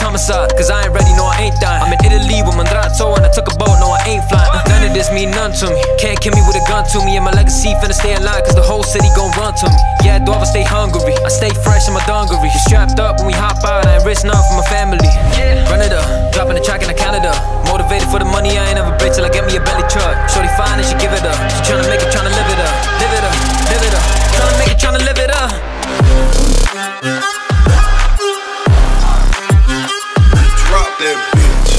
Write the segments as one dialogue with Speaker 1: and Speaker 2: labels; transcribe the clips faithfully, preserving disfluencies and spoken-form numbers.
Speaker 1: homicide, cause I ain't ready, no I ain't dying. I'm in Italy with Mandrazo and I took a boat, no I ain't flying. uh, None of this mean none to me, can't kill me with a gun to me. And my legacy finna stay alive, cause the whole city gon' run to me. Yeah, do I stay hungry, I stay fresh in my dungaree. You strapped up when we hop out, I ain't risk none for my family. Run it up, dropping the track in Canada. Motivated for the money, I ain't never bitch till I get me a belly truck. Shorty fine and she give it up, she tryna make it, tryna live it up. Live it up, live it up, tryna make it, tryna live it up.
Speaker 2: Drop that bitch.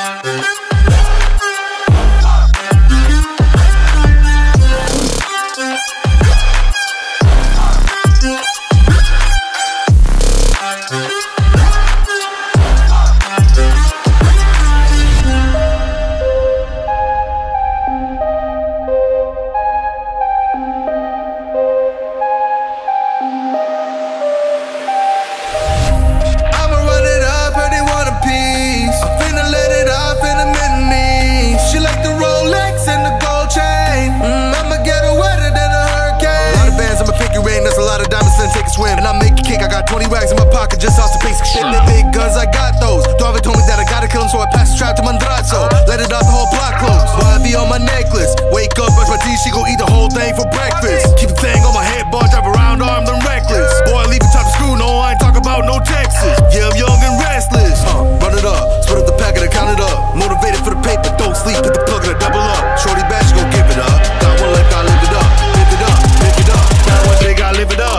Speaker 3: twenty rags in my pocket just off the basic shit. The big guns, I got those. Darvin told me that I gotta kill him, so I passed the trap to Mandrazo. Let it out, the whole block close. Boy, I be on my necklace. Wake up, brush my teeth, she gon' eat the whole thing for breakfast. Keep the thing on my head, boy, drive around armed and reckless. Boy, leave the top of screw, no, I ain't talking about no Texas. Yeah, I'm young and restless. Uh, run it up, split up the packet and count it up. Motivated for the paper, don't sleep, hit the plug and I double up. Shorty bad, she gon' give it up. Got one leg, I live it up. Live it up, pick it up. Got one leg, I live it up.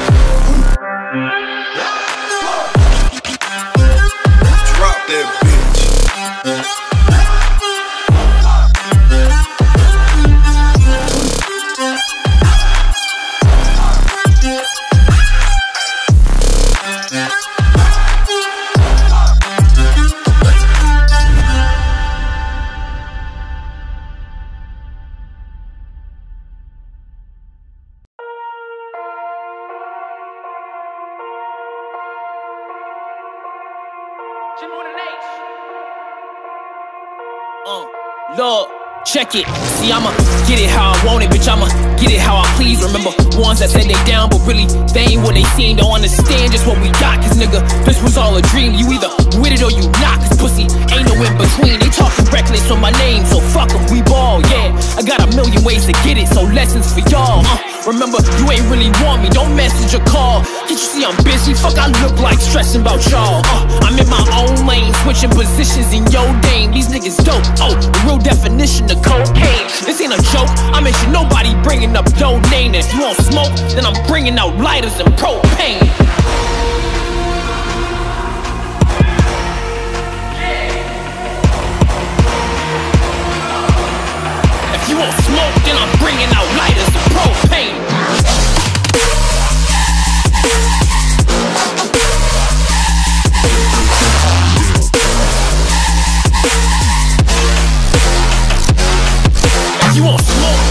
Speaker 2: Drop that bitch.
Speaker 4: Uh, Lord, check it. See, I'ma get it how I want it, bitch. I'ma get it how I please. Remember, ones that said they down, but really, they ain't what they seem. Don't understand just what we got, cause nigga, this was all a dream. You either with it or you not, cause pussy ain't no in between. They talking reckless on my name, so fuck em, we ball, yeah. I got a million ways to get it, so lessons for y'all. Uh, remember, you ain't really want me, don't message or call. Can't you see I'm busy? Fuck, I look like stressing about y'all. Uh, I'm in my own lane, switching positions in your game. These niggas dope, oh, the real definition of cocaine. This ain't a joke, I mention nobody bringing up your name. If you want smoke, then I'm bringing out lighters and propane. If you want smoke, then I'm bringing out lighters and propane. If you want smoke,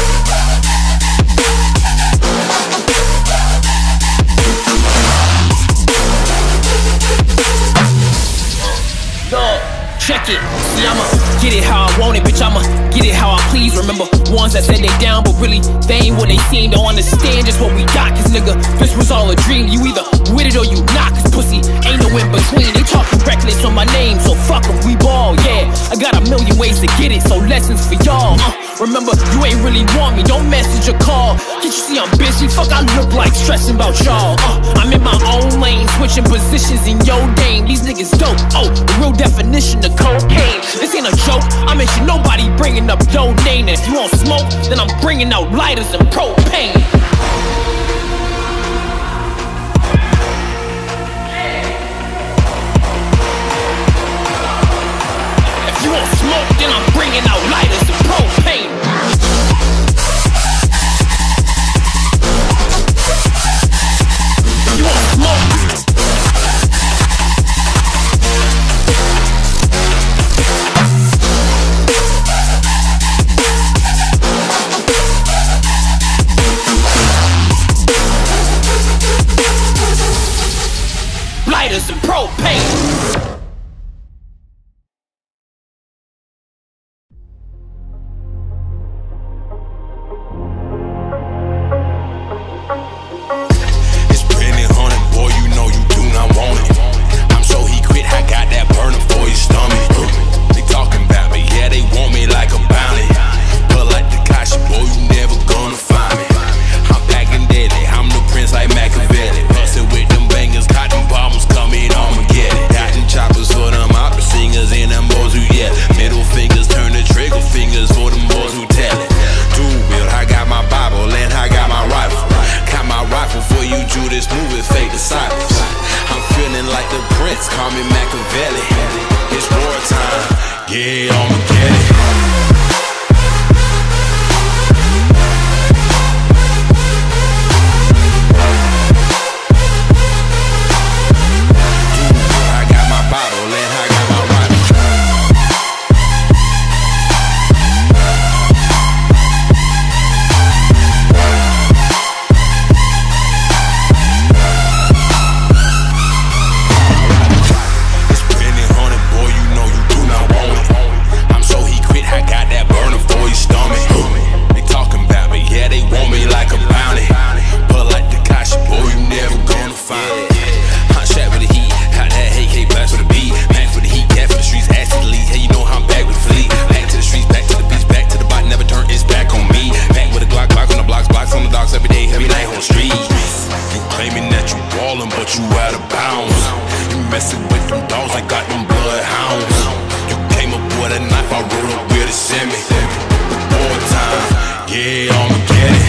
Speaker 4: check it. See, I'ma get it how I want it, bitch. I'ma get it how I please. Remember, ones that said they down, but really, they ain't what they seem. Don't understand just what we got, cause nigga, this was all a dream. You either with it or you not, cause pussy ain't no in between. They talking reckless on my name, so fuck em, we ball, yeah. I got a million ways to get it, so lessons for y'all. Uh, remember, you ain't really want me, don't message or call. Can't you see I'm busy? Fuck, I look like stressing about y'all. Uh, I'm in my own lane, switching positions in your game. These niggas dope, oh, the real definition of cocaine. This ain't a joke, I mention nobody bringing up your name. And if you want smoke, then I'm bringing out lighters and propane. If you want smoke, then I'm bringing out lighters and propane. If you want smoke,
Speaker 5: Yeah, I'ma get it. But you out of bounds. You messing with them dogs, I got them bloodhounds. You came up with a knife, I rolled up with a semi. War time, yeah, I'ma get it.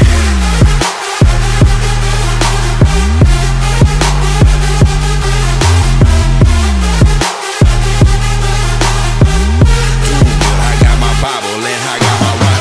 Speaker 5: Dude, I got my Bible and I got my Bible.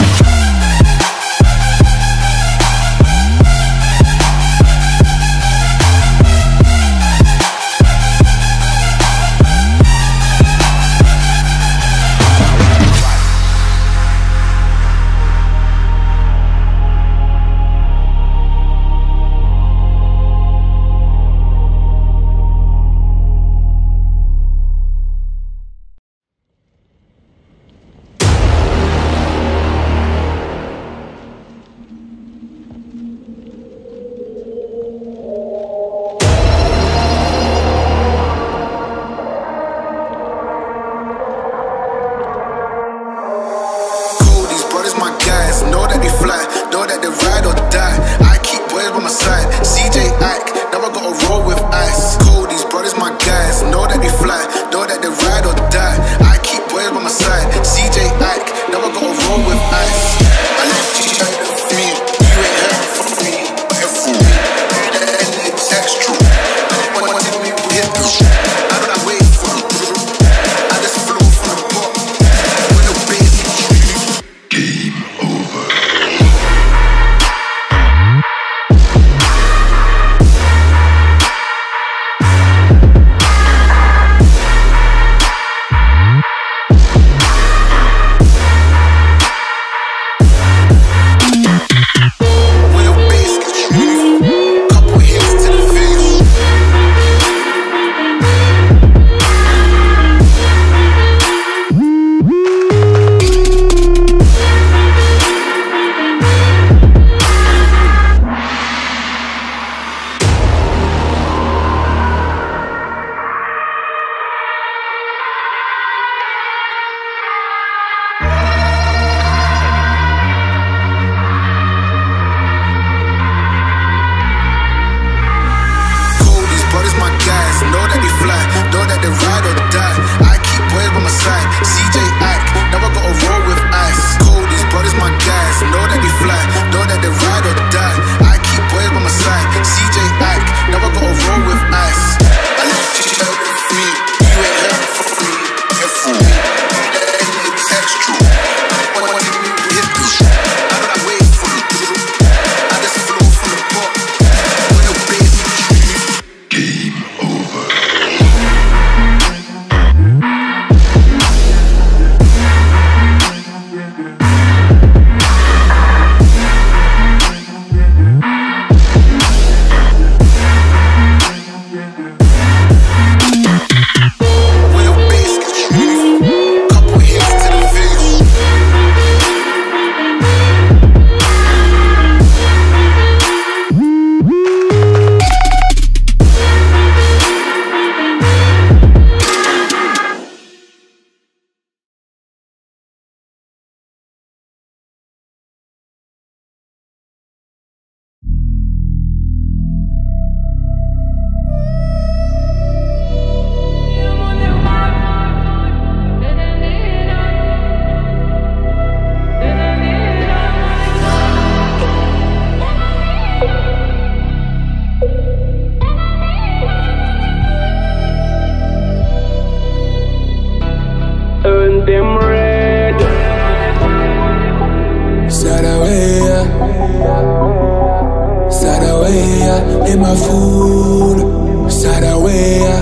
Speaker 6: my food. Sadawaya,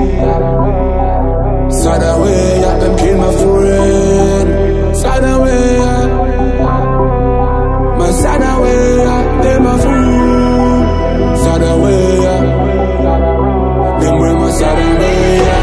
Speaker 6: Sadawaya, them kill my friend. Sadawaya, my Sadawaya, they my food. Sadawaya, them with my Sadawaya.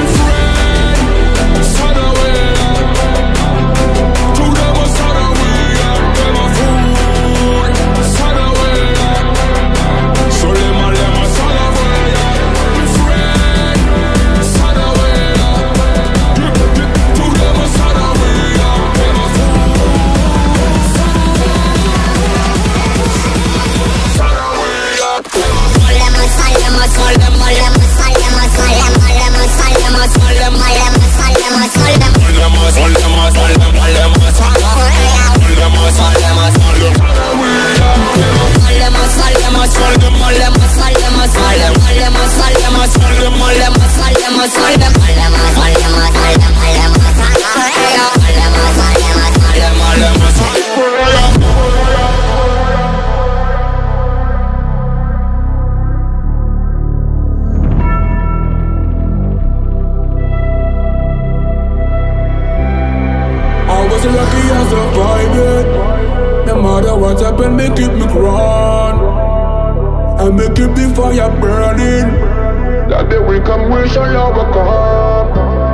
Speaker 6: Fire burning, that day we come, we shall overcome.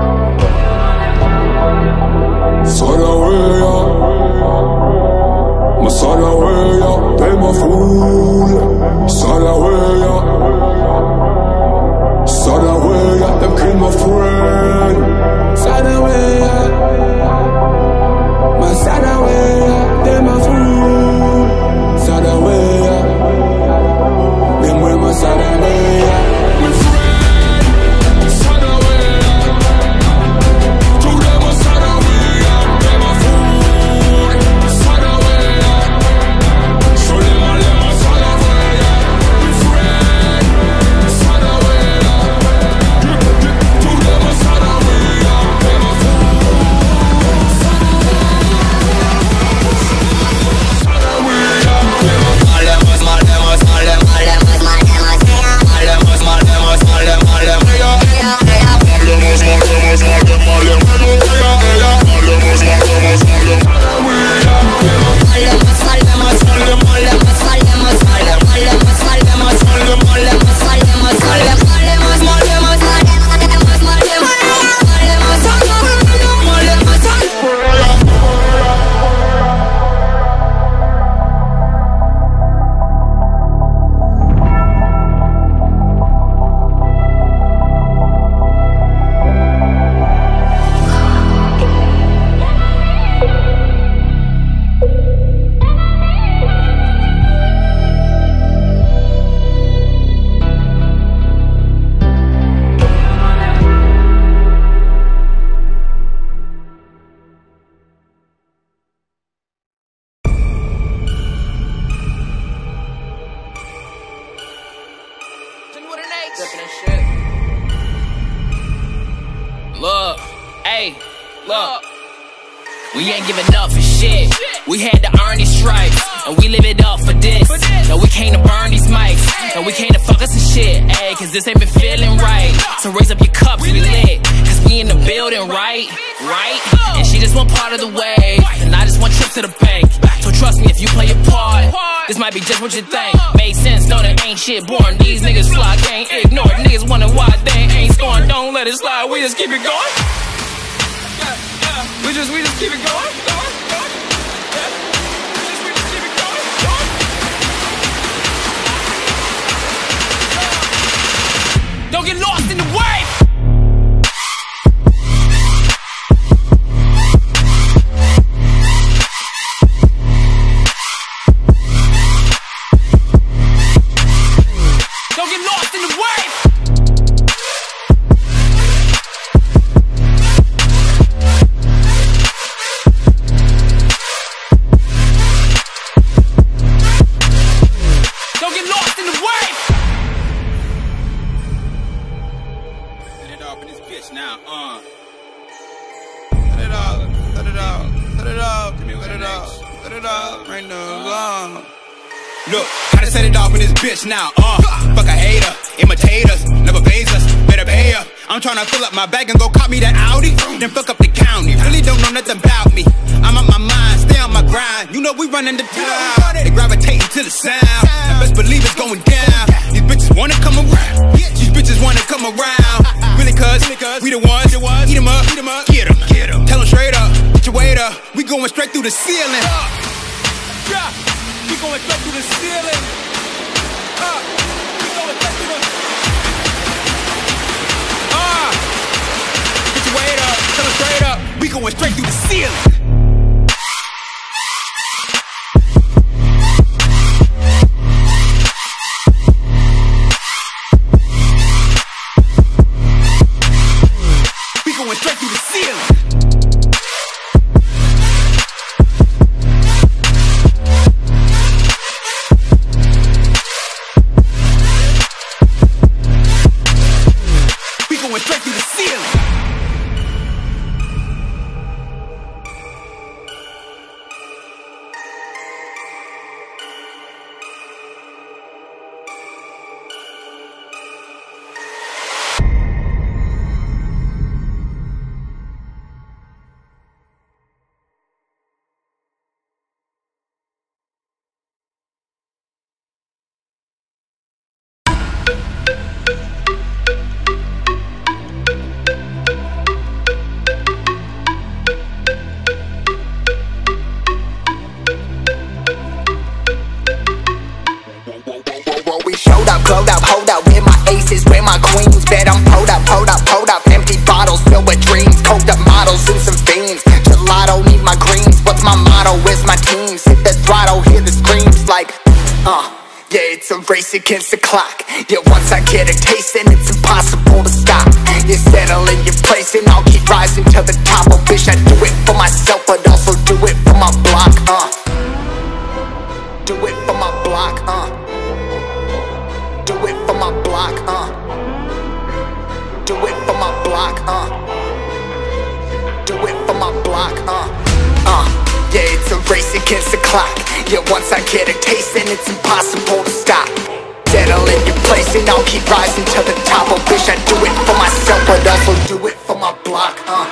Speaker 6: Sadawaya, my Sadawaya, they my fool. Sadawaya, Sadawaya, them kill my friend. Sadawaya, my Sadawaya, they my fool. Sadawaya, them with my Sadawaya. We friend, Sadawaya. To them a Sadawaya, them a fool. Sadawaya. So them a them a Sadawaya. We friend, Sadawaya. To them a Sadawaya, them a fool. Sadawaya.
Speaker 4: Look, hey, look. We ain't giving up for shit. We had to earn these stripes, and we live it up for this. No, we came to burn these mics, and we came to fuck us and shit, ayy, cause this ain't been feeling right. So raise up your cups, we lit, cause we in the building, right? Right? And she just want part of the way, and I just want trips to the bank. So trust me if you play your part, this might be just what you think. Made sense, no, there ain't shit boring. These niggas fly, gang ignored. Niggas wonder why they ain't scoring. Don't let it slide, we just keep it going. We just, we just keep it going, going, going. Yeah. We just, we just keep it going, going. Don't get lost in the wave. Don't get lost in the wave. Now, uh let it out, let it out, let it out, give me let it out, let it out, right now, uh.
Speaker 7: Look, how to set it off in this bitch now, uh fuck a hater, imitators, never pays us, better pay up. I'm tryna fill up my bag and go cop me that Audi, then fuck up the county. Really don't know nothing about me. I'm on my mind, stay on my grind. You know we running the town. They gravitating to the sound. And best believe it's going down. These bitches wanna come around. These bitches wanna come around. Really cuz, we the ones. Eat 'em up, get 'em. Tell 'em straight up, put your weight up. We going straight through the ceiling. Yeah, we going straight through the ceiling. Uh, we going straight through the Uh, get your weight up, tell 'em straight up. We going straight through the ceiling. Going straight through the ceiling. We going straight through the ceiling.
Speaker 8: Showed up, glowed up, hold up, where my aces, where my queens. Bet I'm pulled up, pulled up, pulled up. Empty bottles filled with dreams. Coked up models and some fiends. Gelato, need my greens. What's my motto? Where's my teams? Hit the throttle, hear the screams like, uh, yeah, it's a race against the clock. Yeah, once I get a taste, then it's impossible to stop. You settle in your place and I'll keep rising to the top. Oh, bitch, I do it for myself, but also do it for my block, uh. Do it for my block, uh. Do it for my block, uh. Do it for my block, uh. Do it for my block, uh. Uh, yeah, it's a race against the clock. Yeah, once I get a taste, then it's impossible to stop. Settle in your place and I'll keep rising to the top. Oh, bitch, I do it for myself, but also do it for my block, uh.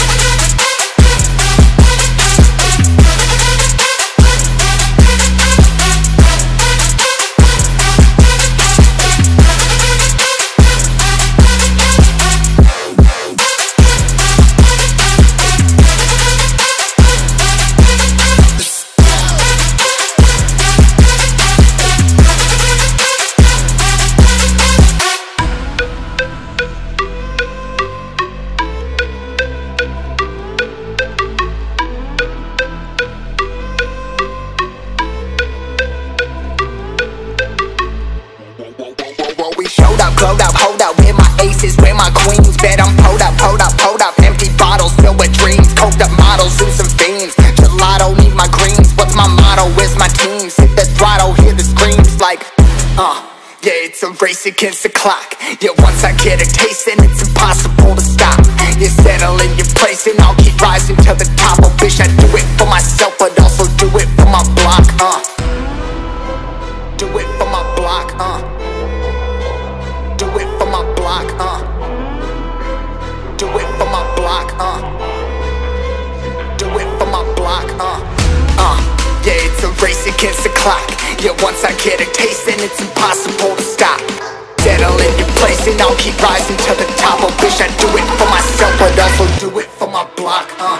Speaker 8: Showed up, glowed up, hold up, where my aces, where my queens. Bet I'm pulled up, pulled up, pulled up. Empty bottles filled with dreams. Coked up models and some fiends. Gelato, need my greens. What's my motto? Where's my teams? Hit the throttle, hear the screams like, uh, yeah, it's a race against the clock. Yeah, once I get a taste, then it's impossible to stop. You settle in your place and I'll keep rising to the top. Oh, bitch, I do it for myself, but also do it for my block, uh. Do it for my block, uh. Do it for my block, uh. Do it for my block, uh. Do it for my block, uh. Uh, yeah, it's a race against the clock. Yeah, once I get a taste, then it's impossible to stop. Settle in your place and I'll keep rising to the top. Oh, bitch, I do it for myself, but also do it for my block, uh.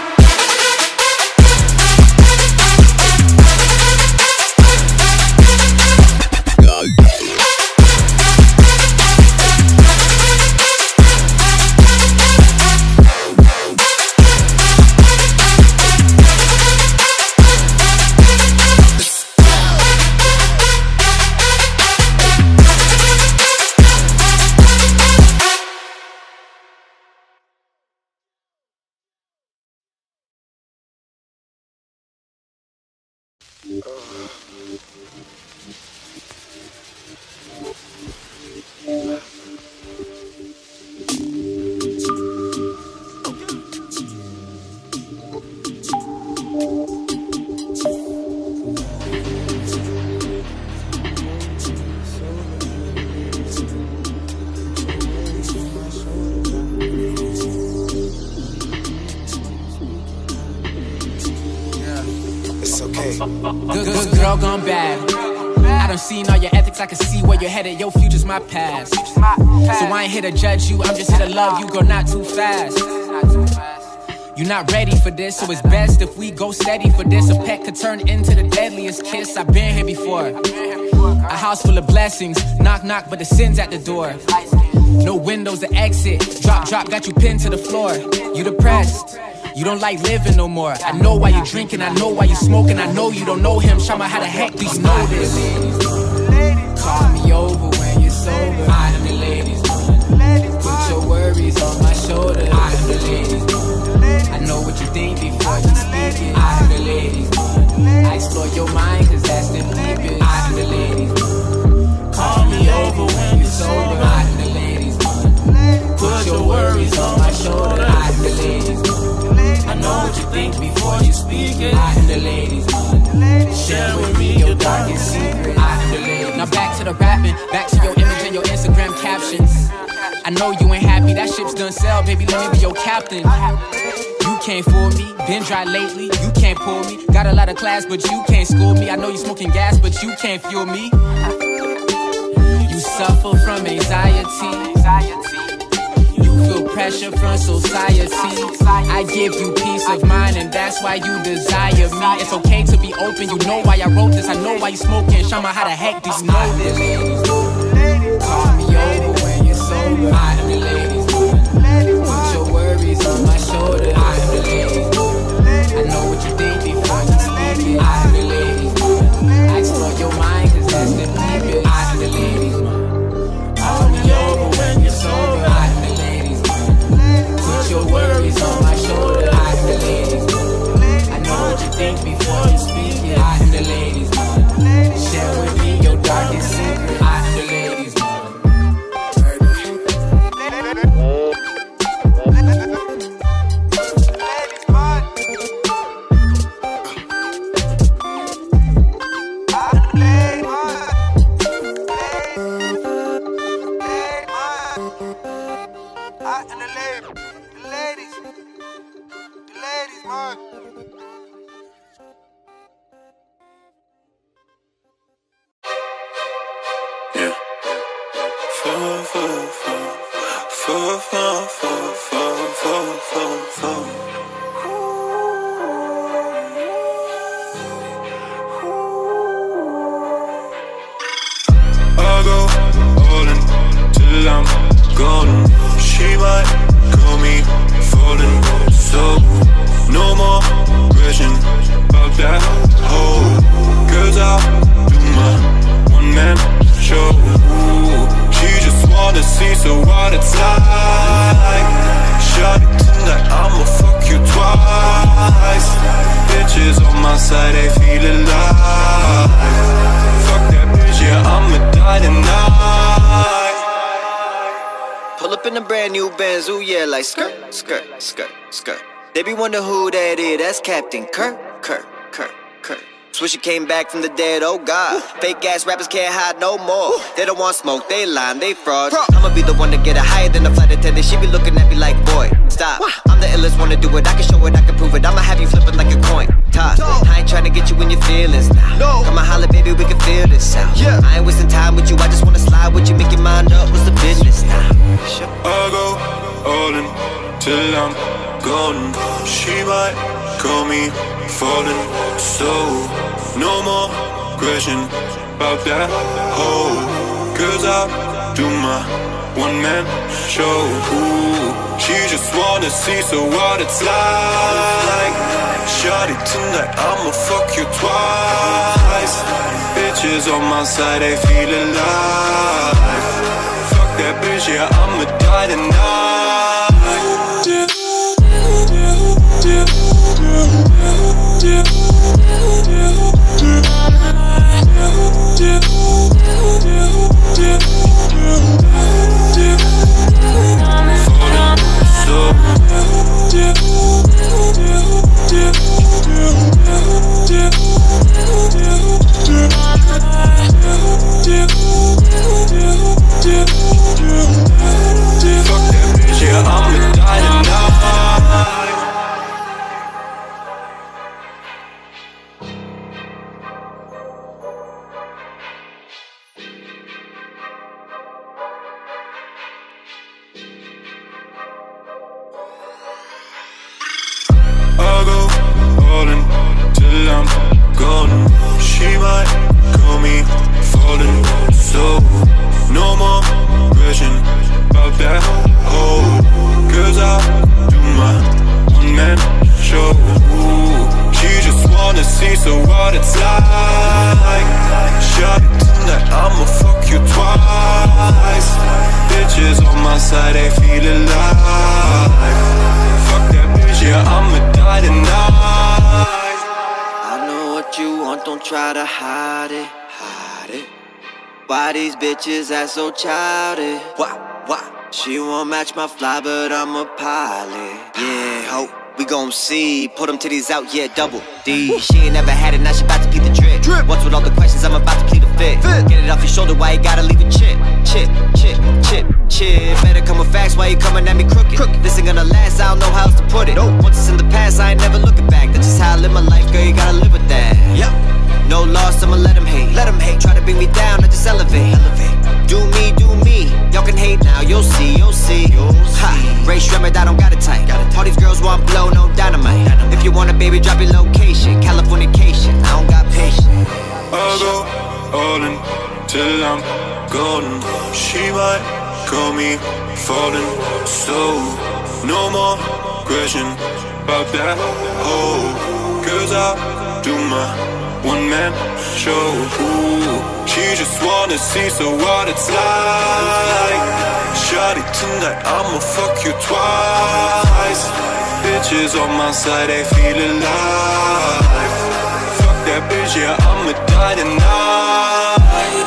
Speaker 3: Hey.
Speaker 4: Good, good girl gone bad. I done seen all your ethics, I can see where you're headed. Your future's my past. So I ain't here to judge you, I'm just here to love you, girl, not too fast. You're not ready for this, so it's best if we go steady for this. A pet could turn into the deadliest kiss. I've been here before. A house full of blessings, knock knock, but the sin's at the door. No windows to exit, drop drop, got you pinned to the floor. You depressed, you don't like living no more. I know why you drinking, I know why you smoking. I know you don't know him, Shama, how the heck do you know this? Call me over when you're sober. I am the ladies man. Put your worries on my shoulder. I am the ladies man. I know what you think before you speak it. I am the ladies man. I explore your mind cause that's the deepest. I am the ladies man. Call me over when you're sober. I am the ladies man. Put your worries on my shoulder. I am the ladies man. I know what you think before you speak it. I am the ladies man. Share with me your darkest secret. I am the ladies. Now back to the rapping, back to your image and your Instagram captions. I know you ain't happy, that ship's done sail, baby, let me be your captain. You can't fool me, been dry lately, you can't pull me. Got a lot of class, but you can't school me. I know you smoking gas, but you can't fuel me. You suffer from anxiety. You feel pressure from society. I give you peace of mind, and that's why you desire me. It's okay to be open, you know why I wrote this. I know why you smoking, Shama, how the heck do you know this? Call me over when you're sober. I am the ladies man. Put your worries on my shoulder. I am the ladies man. I know what you think before you speak it. I am the ladies man. I explore your mind cause that's the deepest. I am the ladies man. Call me over when you're sober. I am the ladies man. Put your worries on my shoulder. I am the ladies man. I know what you think before you speak it. I am the ladies man. Share with me your darkest secret. I am the ladies man.
Speaker 9: Like skirt, skirt, skirt, skirt. They be wondering who that is, that's Captain Kirk, Kirk, Kirk, Kirk. Swisher came back from the dead, oh God. Fake ass rappers can't hide no more. They don't want smoke, they lying, they fraud. I'ma be the one to get it higher than the flight attendant. She be looking at me like, boy, stop. I'm the illest one to do it, I can show it, I can prove it. I'ma have you flipping like a coin toss. I ain't trying to get you in your feelings now. No. Come on, holla, baby, we can feel this out. Yeah. I ain't wasting time with you, I just wanna slide with you, make your mind up. What's the business now?
Speaker 10: I go all in till I'm gone. She might call me falling slow. No more question about that hoe, cause I do my one-man show. Ooh, she just wanna see, so what it's like. Shawty tonight, I'ma fuck you twice. Bitches on my side, they feel alive. Fuck that bitch, yeah, I'ma die tonight. Fuck what it's like. Shawty, tonight I'ma fuck you twice. Bitches on my side, they feel alive. Fuck that bitch, yeah, I'ma die tonight.
Speaker 9: I know what you want, don't try to hide it, hide it. Why these bitches act so childish? Why, why? She won't match my fly, but I'm a pilot. Yeah, ho, we gon' see. Put them titties out, yeah, double D. She ain't never had it, now she bout to plead the drip. drip. What's with all the questions, I'm about to plead the fifth. Get it off your shoulder, why you gotta leave it chip? Chip, chip, chip, chip. Better come with facts, why you coming at me crooked? crooked. This ain't gonna last, I don't know how else to put it. Nope. Once it's in the past, I ain't never looking back. That's just how I live my life, girl, you gotta live with that. Yep. No loss, I'ma let him hate. Let him hate. Try to bring me down, I just elevate. elevate. Do me, do me. Y'all can hate now, you'll see, you'll see. You'll ha. See. Ray Shremmerd, I don't got it tight. Got it. All these girls want blow, no dynamite. dynamite. If you want a baby, drop your location. Californication, I don't got patience.
Speaker 10: I'll go all in till I'm golden. She might call me falling slow. No more question about that hoe. Cause I do my one-man show. Ooh, she just wanna see, so what it's like. Shawty, tonight I'ma fuck you twice. Bitches on my side, they feel alive. Fuck that bitch, yeah, I'ma die tonight.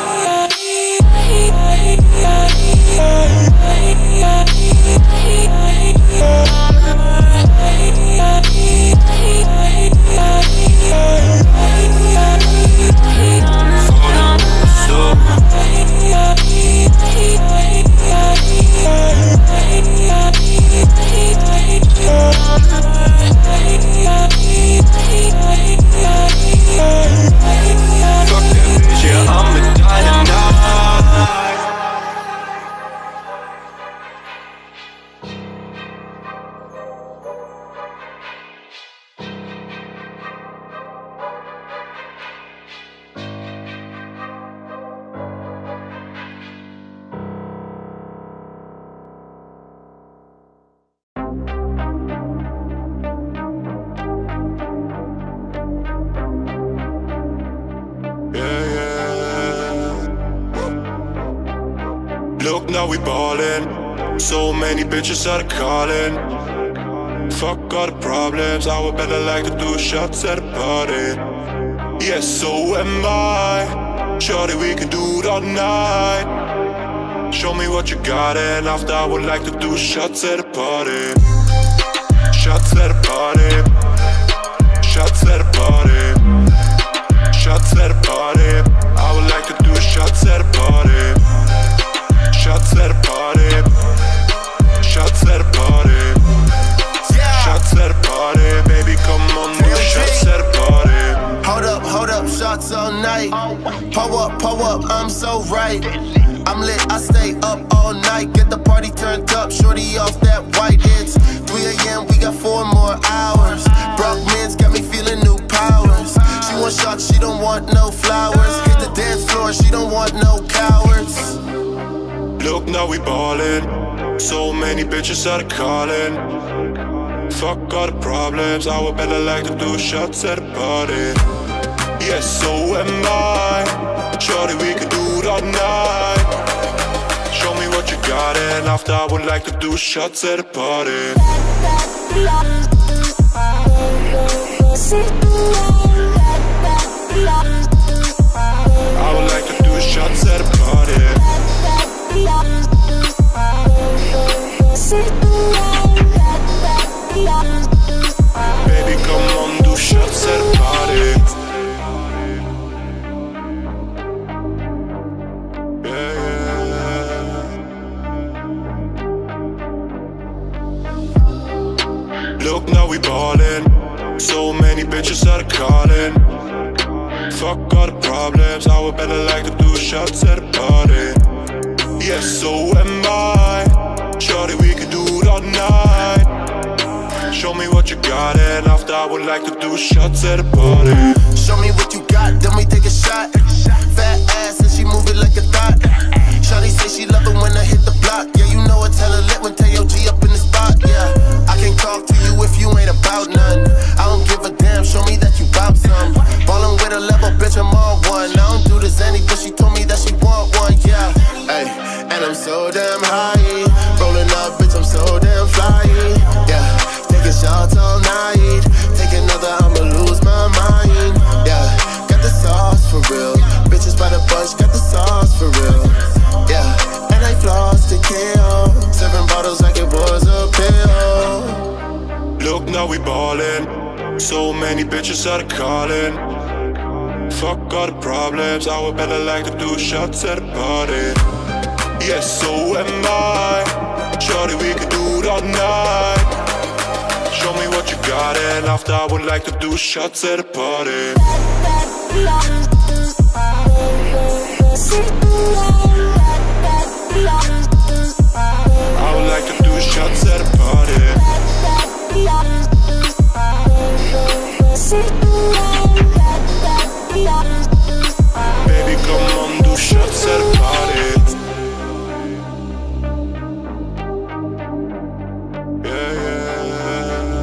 Speaker 10: Look, now we ballin'. So many bitches started calling. Fuck all the problems, I would better like to do shots at a party. Yes, so am I. Shorty, we can do it all night. Show me what you got, and after I would like to do shots at a party. Shots at a party. Shots at a party. Shots at a party. I would like to do shots at a party. Shots at a party. Shots at a party. Shots at a party. Baby, come on, do shots at a party.
Speaker 11: Hold up, hold up, shots all night. Pull up, pull up, I'm so right. I'm lit, I stay up all night. Get the party turned up, shorty off that white. It's three A M, we got four more hours. Broke men's got me feeling new powers. She want shots, she don't want no flowers. Hit the dance floor, she don't want no cowards.
Speaker 10: Look, now we ballin'. So many bitches started calling. Fuck all the problems, I would better like to do shots at a party. Yes, so am I. Shorty, we can do it all night. Show me what you got, and after I would like to do shots at a party. I would like to do shots at a party. Baby, come on, do shots at a party. Yeah, yeah. Look, now we ballin'. So many bitches started calling. Fuck all the problems, I would better like to do shots at a party. Yes, so am I. Shorty, we can do it all night. Show me what you got, and after I would like to do shots at a party.
Speaker 11: Show me what you got, then we take a shot. Fat ass and she move it like a thought. Shawty say she love it when I hit the block. Yeah, you know it's hella lit when Teo G up in the spot. Yeah, I can't talk to you if you ain't about none. I don't give a damn, show me that you bout some. Ballin' with a so damn high. Rolling up, bitch, I'm so damn fly. Yeah, taking shots all night. Take another, I'ma lose my mind. Yeah, got the sauce for real. Bitches by the bunch, got the sauce for real. Yeah, and I floss to kill. Seven bottles like it was a pill.
Speaker 10: Look, now we ballin'. So many bitches out of calling. Fuck all the problems, I would better like to do shots at a party. Yes, so am I. Shorty, we can do it all night. Show me what you got, and after I would like to do shots at a party. I would like to do shots at a party. Baby, come on, do shots at a party. Yeah, yeah.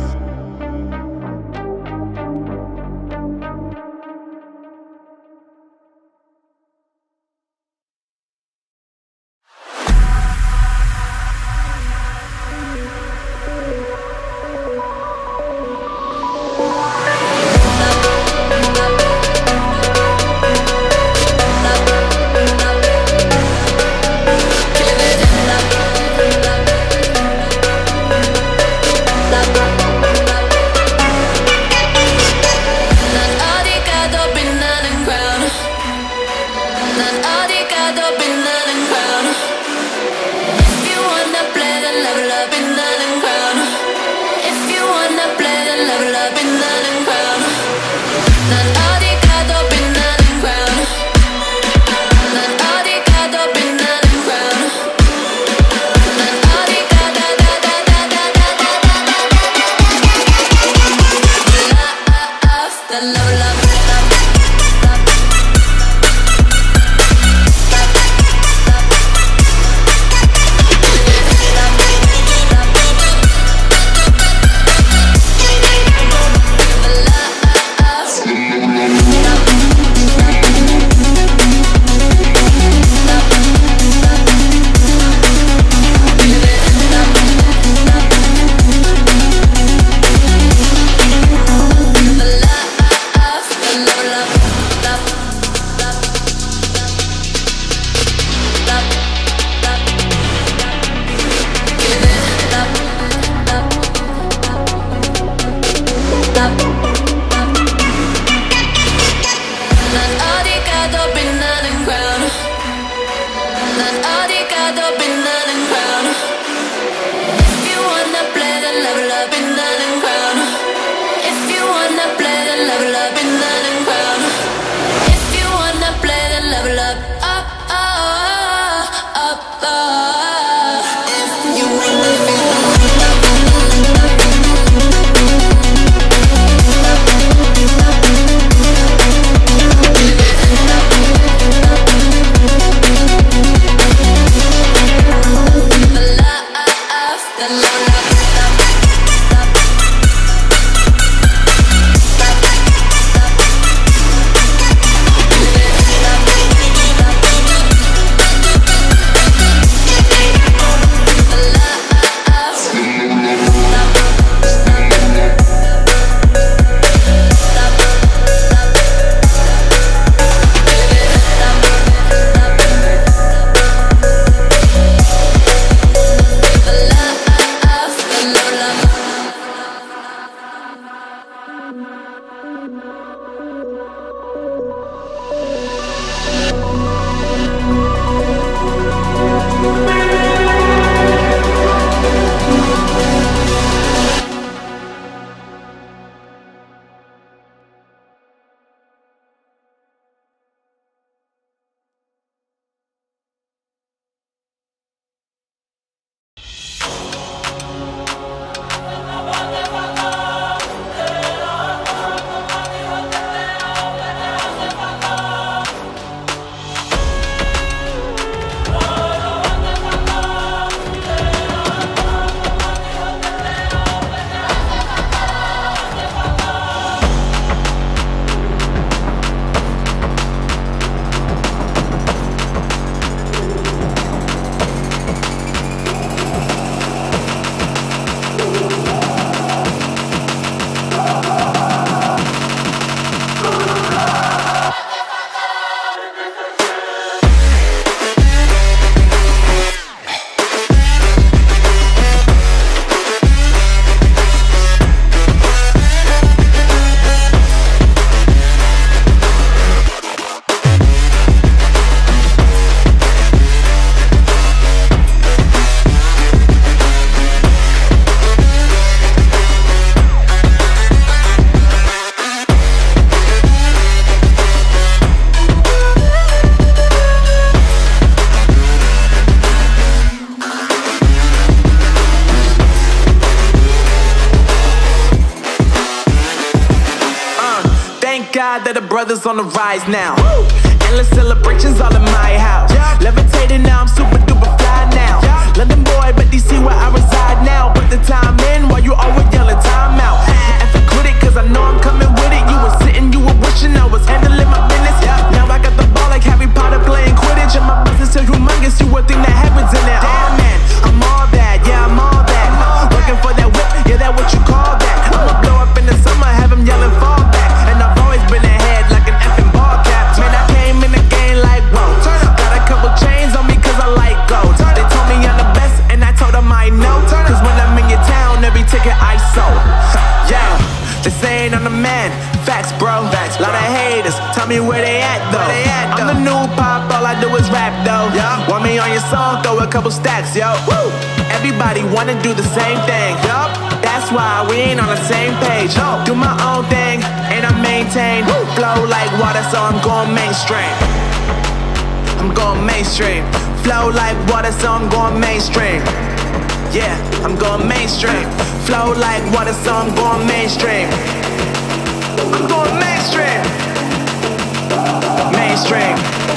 Speaker 12: God that the brothers on the rise now. Woo! Endless celebrations all in my house. Yeah. Levitating now, I'm super duper fly now. Yeah. London boy, but D C where I reside now. Put the time in while you always yelling time out. And for quit it, cause I know I'm coming with it. You were sitting, you were wishing I was handling my business. Yeah. Now I got the ball like Harry Potter playing Quidditch. And my business is humongous, you would think that happens in there. Damn man, I'm all that, yeah I'm all that. Working for that whip, yeah that what you call that. I'ma blow up in the summer, have them yelling fall back. And I've always been ahead like an effing ball cap. Man, I came in the game like whoa. Got a couple chains on me cause I like gold. They told me I'm the best and I told them I know. Cause when I'm in your town, every ticket I sold. Yeah, they saying I'm the man. Facts bro, facts. Lot of haters, tell me where they at though. They at, though. I'm the new pop, all I do is rap though. Yeah. Want me on your song, throw a couple stacks, yo. Woo. Everybody wanna do the same thing. Yup. That's why we ain't on the same page. No. Do my own thing, and I maintain. Woo. Flow like water, so I'm going mainstream. I'm going mainstream. Flow like water, so I'm going mainstream. Yeah, I'm going mainstream. Flow like water, so I'm going mainstream. I'm going mainstream. Mainstream.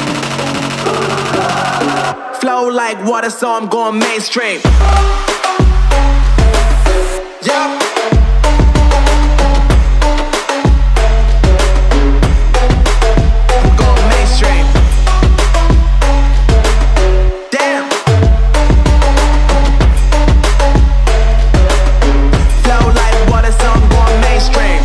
Speaker 12: Flow like water, so I'm going mainstream. Yup. I'm going mainstream. Damn. Flow like water, so I'm going mainstream.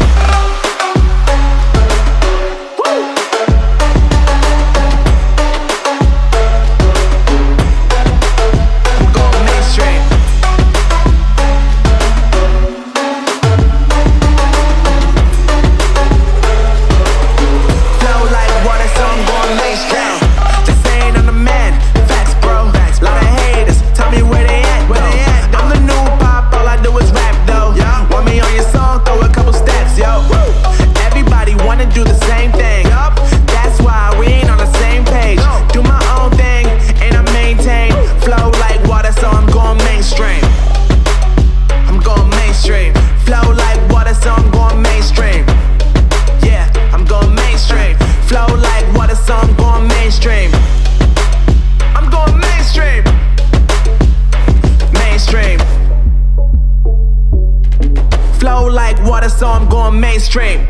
Speaker 12: So I'm going mainstream.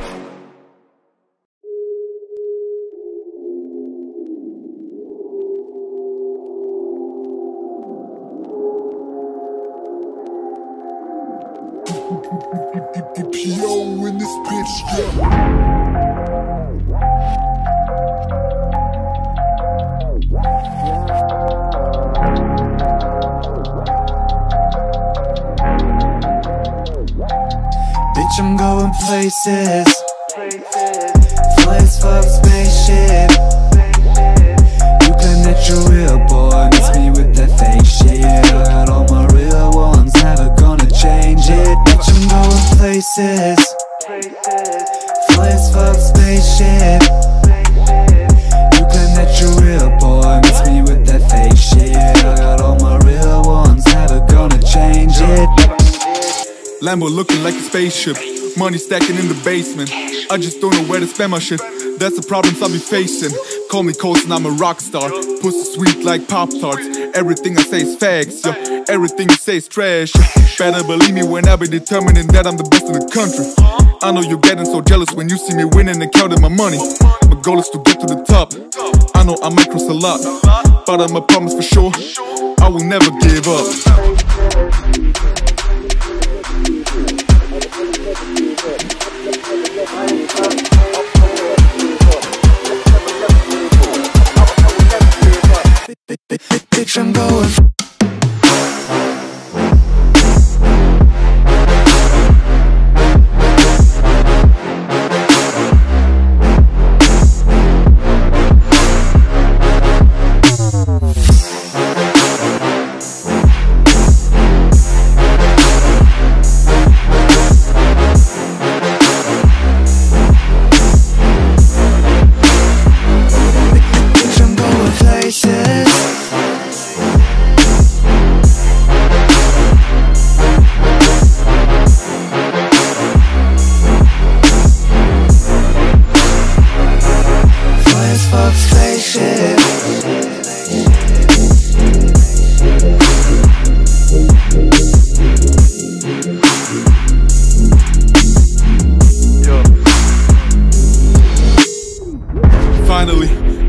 Speaker 6: Yo, in this bitch, yeah.
Speaker 13: Bitch, I'm going places. Fly as fuck spaceship. You claim that you're real, boy. Miss me with that fake shit. I got all my real ones, never gonna change it. Bitch, I'm going places. Fly as fuck spaceship. You claim that you're real, boy. Miss me with that fake shit. I got all my real ones, never gonna change it.
Speaker 14: Lambo looking like a spaceship, money stacking in the basement. I just don't know where to spend my shit. That's the problems I'll be facing. Call me Colson, I'm a rock star. Pussy sweet like Pop-Tarts. Everything I say is facts, yo. Everything you say is trash. Better believe me when I be determining that I'm the best in the country. I know you're getting so jealous when you see me winning and counting my money. My goal is to get to the top. I know I might cross a lot, but I'm a promise for sure, I will never give up.
Speaker 13: Bitch, I'm going. Bitch, I'm going places.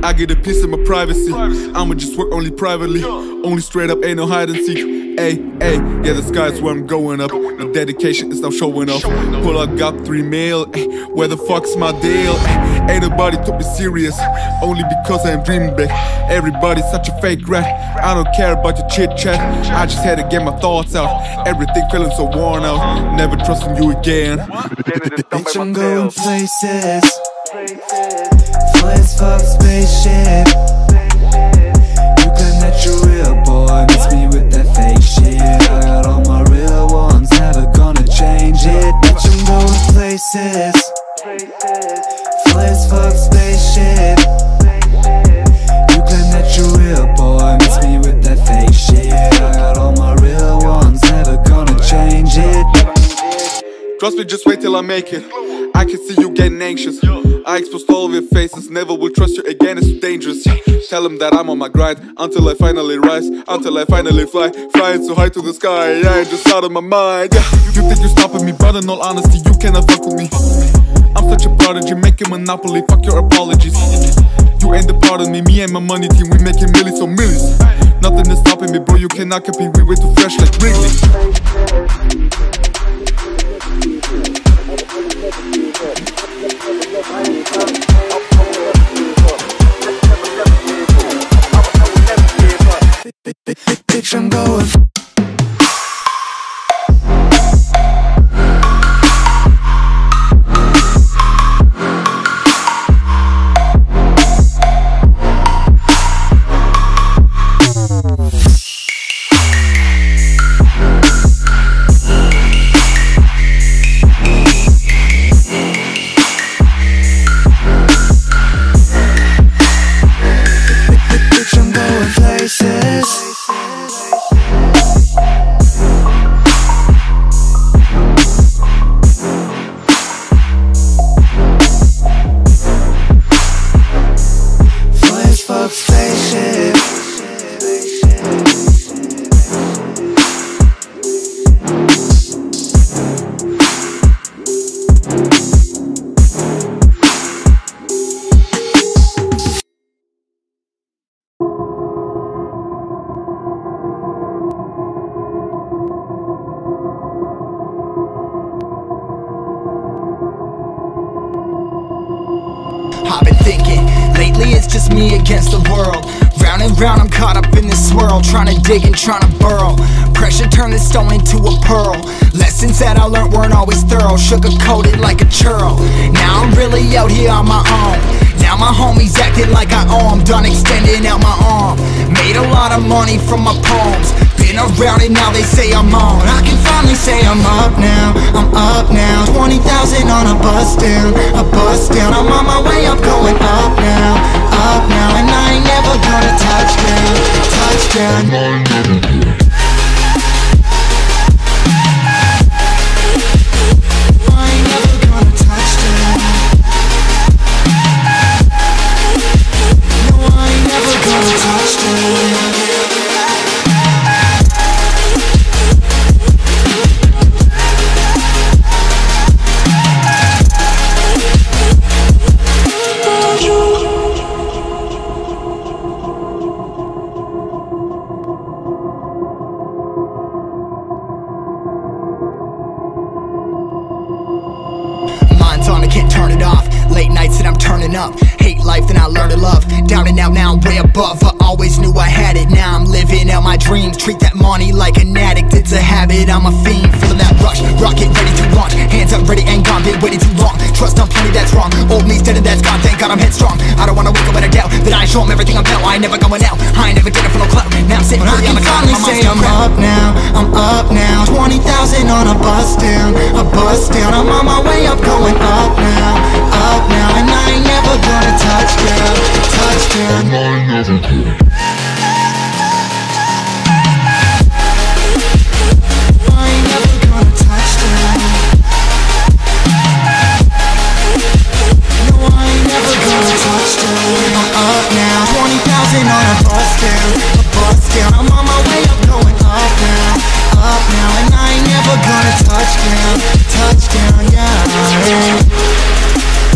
Speaker 14: I get a piece of my privacy. I'ma just work only privately. Only straight up, ain't no hide and seek. Ay, ay, yeah, the sky's where I'm going up. The dedication is now showing up. Pull up, got three mil. Ay, where the fuck's my deal? Ay, ain't nobody took me serious. Only because I'm dreaming big. Everybody's such a fake rat. I don't care about your chit chat. I just had to get my thoughts out. Everything feeling so worn out. Never trusting you again.
Speaker 13: Bitch, I'm going places. Fly as fuck spaceship. You claim that you're real, boy. Miss me with that fake shit. I got all my real ones, never gonna change it. Bitch, I'm going places. Fly as fuck spaceship. You claim that you're real, boy. Miss me with that fake shit. I got all my real ones, never gonna change it.
Speaker 14: Trust me, just wait till I make it. I can see you getting anxious. I exposed all of your faces. Never will trust you again, it's too dangerous. Tell them that I'm on my grind until I finally rise, until I finally fly. Flying so high to the sky, yeah, just out of my mind. Yeah. You think you're stopping me, but in all honesty, you cannot fuck with me. I'm such a prodigy, making monopoly, fuck your apologies. You ain't the part of me, me and my money team, we making millions on millions. Nothing is stopping me, bro, you cannot compete, we way too fresh like Wrigley.
Speaker 13: Bitch, I'm going. Bitch, I'm going places.
Speaker 8: I've been thinking, lately it's just me against the world. Round and round I'm caught up in this swirl, trying to dig and trying to burrow. Pressure turned this stone into a pearl. Lessons that I learned weren't always thorough, sugar-coated like a churl. Now I'm really out here on my own. Now my homies acting like I owe 'em, done extending out my arm. Made a lot of money from my poems. Been around and now they say I'm on. I can finally say I'm up now, I'm up now. Twenty thousand on a bus down, a bus down. I'm on my way up, going up now, up now. And I ain't never gonna touch down, touch down. On, I can't turn it off. Late nights and I'm turning up. Hate life, then I learn to love. Down and out, now I'm way above. I always knew I had it, now I'm living out my dreams. Treat that money like an addict, it's a habit. I'm a fiend, feeling that rush. Rocket ready to launch. Hands up, ready and gone, been waiting too long. Trust on plenty, that's wrong. Old me's dead and that's gone, thank God I'm headstrong. I don't wanna wake up with a doubt that I show 'em everything I'm about. I ain't never going out, I ain't never getting for no clout. Now I'm sitting pretty on the cloud. I can finally say I'm up now, I'm up now. Twenty thousand on a bus down, a bus down. I'm on my way up, going up now, up now. And I ain't never gonna touch down, touch down. And I ain't never gonna. I'm on my way up, going up now, up now. And I ain't never gonna touch down, touch down, yeah.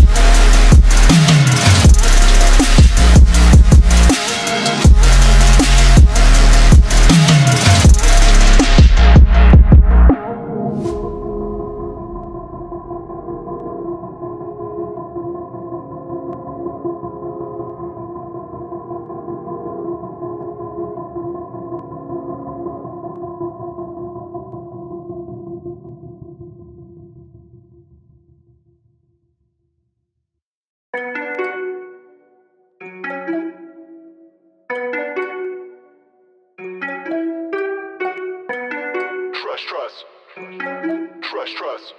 Speaker 15: Trust, trust. Trust, trust.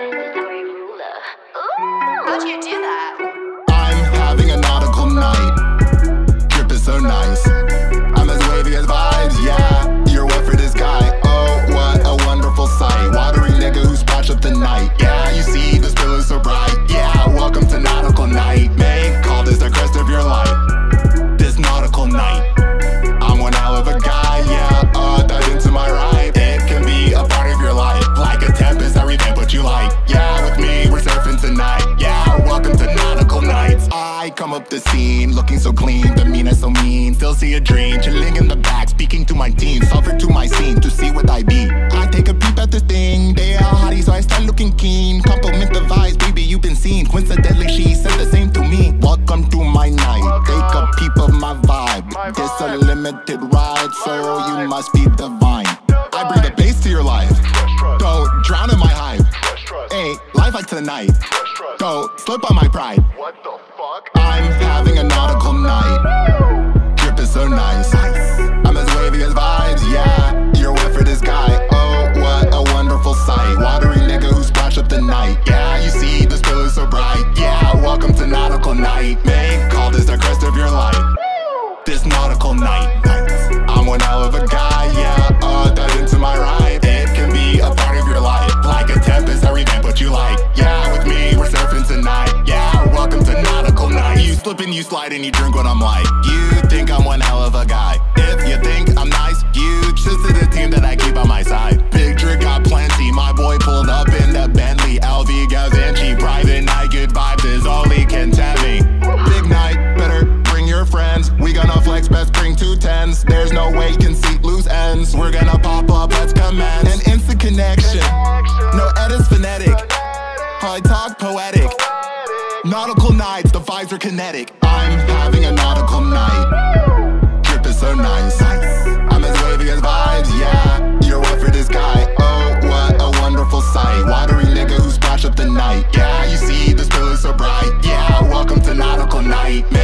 Speaker 16: How'd you do that?
Speaker 11: I'm having a nautical night. Trip is so nice. I'm as wavy as vibes, yeah. You're wet for this guy. Oh, what a wonderful sight. Watery nigga who splashed up the night. Yeah, you see this pillow so bright. Yeah, welcome to nautical night. May call this the crest of your life. This nautical night. I'm one hell of a guy, yeah. Uh, dive into my ride. It can be a part of your life. Like a tempest, I revamp what you like. Yeah, with me, we're surfing tonight. Yeah, welcome to nautical nights. I come up the scene, looking so clean, demeanor so mean. Still see a dream, chilling in the back, speaking to my team, suffer to my scene to see what I be. I take a peep at this thing, they are hottie, so I start looking keen. Compliment the vibes, baby, you've been seen. Coincidentally, she said the same to me. Welcome to my night, take a peep of my vibe. This a limited ride, so you must be divine. I bring the bass to your life, don't drown in my hype. Ain't life like tonight, don't slip on my pride.
Speaker 15: What the fuck?
Speaker 11: I'm having a nautical night. Trip is so nice. I'm as wavy as vibes, yeah. You're wet for this guy. Oh, what a wonderful sight. Watery nigga who splashed up the night. Yeah, you see this pillow so bright. Yeah, welcome to nautical night. May call this the crest of your life. This nautical night. I'm one hell of a guy, yeah. Uh, dive into my ride. It can be a part of your life. Like a tempest, I revamp what you like. Yeah, with me, we're surfing tonight. Yeah, welcome to nautical night. You slip and you slide and you drink what I'm like. You think I'm one hell of a guy. If you think I'm nice, you just to the team that I keep on my side. Big trick got plenty. My boy pulled up in the Bentley, L V Gavinci. Private night, good vibes is all he can tell me. Big night, better bring your friends. We gonna flex, best bring two tens. There's no way you can see loose ends. We're gonna pop up, let's commence. An instant connection. No edits phonetic. I talk poetic. Nautical nights, the vibes are kinetic. I'm having a nautical night. Trip is so nice. I'm as wavy as vibes, yeah. You're wet for this guy. Oh, what a wonderful sight. Watery nigga who splashed up the night. Yeah, you see this pillow so bright. Yeah, welcome to nautical night.